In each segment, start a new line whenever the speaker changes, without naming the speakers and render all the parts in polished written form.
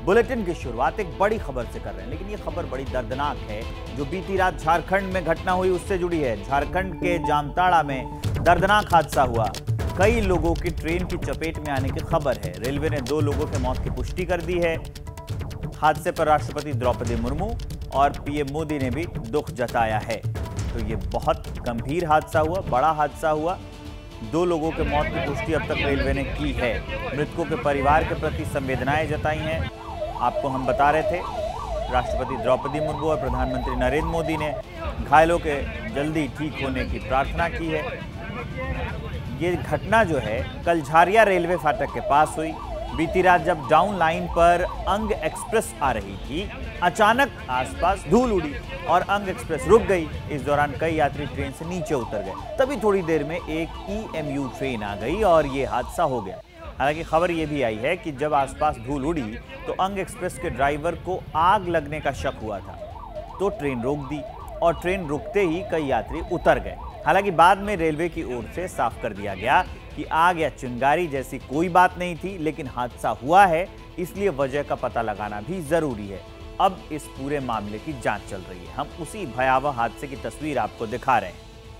Bulletin की शुरुआत एक बड़ी खबर से कर रहे हैं, लेकिन ये खबर बड़ी दर्दनाक है जो बीती रात झारखंड में घटना हुई उससे जुड़ी है। झारखंड के जामताड़ा में दर्दनाक हादसा हुआ। कई लोगों की ट्रेन की चपेट में आने की खबर है। रेलवे ने 2 लोगों की मौत की पुष्टि कर दी है। हादसे पर राष्ट्रपति द्रौपदी मुर्मू और पीएम मोदी ने भी दुख जताया है। तो ये बहुत गंभीर हादसा हुआ, बड़ा हादसा हुआ। 2 लोगों के मौत की पुष्टि अब तक रेलवे ने की है। मृतकों के परिवार के प्रति संवेदनाएं जताई हैं। आपको हम बता रहे थे, राष्ट्रपति द्रौपदी मुर्मू और प्रधानमंत्री नरेंद्र मोदी ने घायलों के जल्दी ठीक होने की प्रार्थना की है। ये घटना जो है कल झारिया रेलवे फाटक के पास हुई। बीती रात जब डाउन लाइन पर अंग एक्सप्रेस आ रही थी, अचानक आसपास धूल उड़ी और अंग एक्सप्रेस रुक गई। इस दौरान कई यात्री ट्रेन से नीचे उतर गए। तभी थोड़ी देर में एक EMU ट्रेन आ गई और ये हादसा हो गया। हालांकि खबर ये भी आई है कि जब आसपास धूल उड़ी तो अंग एक्सप्रेस के ड्राइवर को आग लगने का शक हुआ था, तो ट्रेन रोक दी और ट्रेन रुकते ही कई यात्री उतर गए। हालांकि बाद में रेलवे की ओर से साफ कर दिया गया कि आग या चिंगारी जैसी कोई बात नहीं थी, लेकिन हादसा हुआ है, इसलिए वजह का पता लगाना भी जरूरी है। अब इस पूरे मामले की जांच चल रही है। हम उसी भयावह हादसे की तस्वीर आपको दिखा रहे हैं।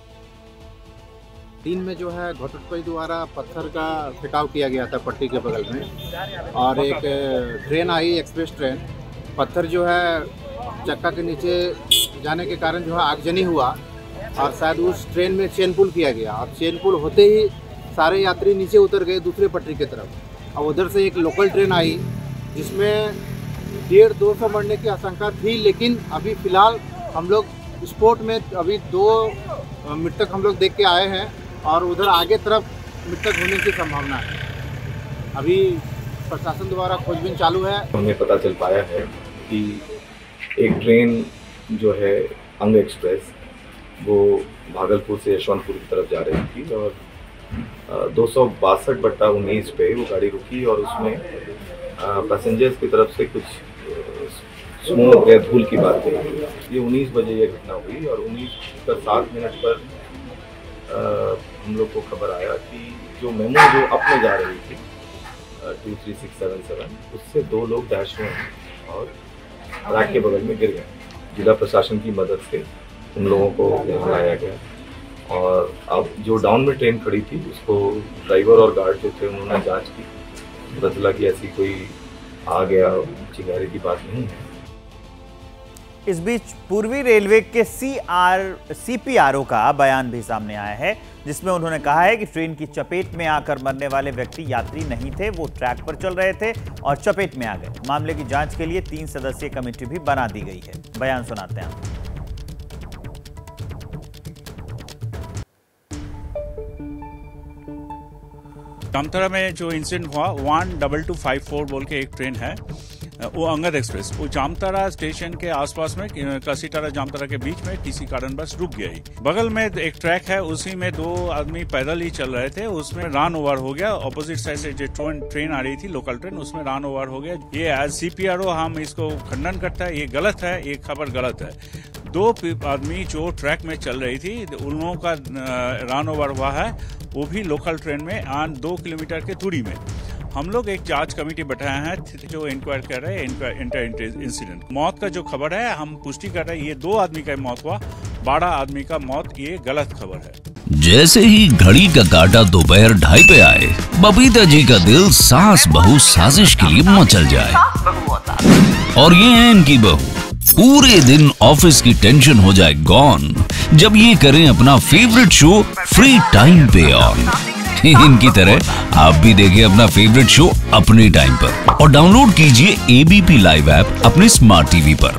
दिन में जो है घोटटपई द्वारा पत्थर का फेंकाव किया गया था पट्टी के बगल में, और एक ट्रेन आई, एक्सप्रेस ट्रेन। पत्थर जो है चक्का के नीचे जाने के कारण जो है आगजनी हुआ और शायद उस ट्रेन में चेन पुल किया गया, और चेन पुल होते ही सारे यात्री नीचे उतर गए दूसरे पटरी की तरफ। और उधर से एक लोकल ट्रेन आई जिसमें 150-200 मरने की आशंका थी, लेकिन अभी फ़िलहाल हम लोग स्पॉट में अभी 2 मृतक हम लोग देख के आए हैं और उधर आगे तरफ मृतक होने की संभावना है। अभी प्रशासन द्वारा खोजबीन चालू है।
हमें पता चल पाया है कि एक ट्रेन जो है अंग एक्सप्रेस, वो भागलपुर से यशवंतपुर की तरफ जा रही थी और 262/19 पे वो गाड़ी रुकी और उसमें पैसेंजर्स की तरफ से कुछ स्मोक या धूल की बात कही। ये 19 बजे ये घटना हुई और 19:07 पर हम लोग को खबर आया कि जो मेमो जो अपने जा रही थी 23677, उससे 2 लोग डैश हुए और ट्रैक के बगल में गिर गए। जिला प्रशासन की मदद से उन लोगों को लाया गया और अब जो डाउन में ट्रेन खड़ी थी उसको ड्राइवर और गार्ड जो थे उन्होंने जांच की। पता चला कि ऐसी कोई आ गया चिंगारी की बात नहीं है।
इस बीच पूर्वी रेलवे के CPRO का बयान भी सामने आया है, जिसमें उन्होंने कहा है कि ट्रेन की चपेट में आकर मरने वाले व्यक्ति यात्री नहीं थे, वो ट्रैक पर चल रहे थे और चपेट में आ गए। मामले की जांच के लिए 3 सदस्यीय कमेटी भी बना दी गई है। बयान सुनाते हैं आप।
जामताड़ा में जो इंसिडेंट हुआ 12254 बोल के एक ट्रेन है, वो अंगद एक्सप्रेस, वो जामताड़ा स्टेशन के आसपास में कसीटारा जामताड़ा के बीच में किसी कारण बस रुक गई। बगल में एक ट्रैक है, उसी में 2 आदमी पैदल ही चल रहे थे, उसमें रन ओवर हो गया। ऑपोजिट साइड से जो ट्रेन आ रही थी, लोकल ट्रेन, उसमें रन ओवर हो गया। ये एज CPRO हम इसको खंडन करता है, ये गलत है, ये खबर गलत है। 2 आदमी जो ट्रैक में चल रही थी उन लोगों का रन ओवर हुआ है, वो भी लोकल ट्रेन में 2 किलोमीटर के दूरी में। हम लोग एक जांच कमेटी बैठाए हैं जो इंक्वायर कर रहे हैं इंसिडेंट। मौत का जो खबर है हम पुष्टि कर रहे हैं, ये 2 आदमी का मौत हुआ, 12 आदमी का मौत, ये गलत खबर है।
जैसे ही घड़ी का काटा दोपहर 2:30 पे आए, बबीता जी का दिल सास बहू साजिश के लिए मचल जाए। और ये है इनकी बहू, पूरे दिन ऑफिस की टेंशन हो जाए गॉन जब ये करें अपना फेवरेट शो फ्री टाइम पे ऑन। इनकी तरह आप भी देखें अपना फेवरेट शो अपने टाइम पर और डाउनलोड कीजिए ABP लाइव ऐप अपने स्मार्ट टीवी पर।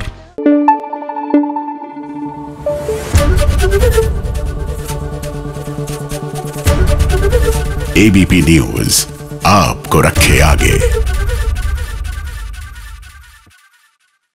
ABP न्यूज आपको रखे आगे।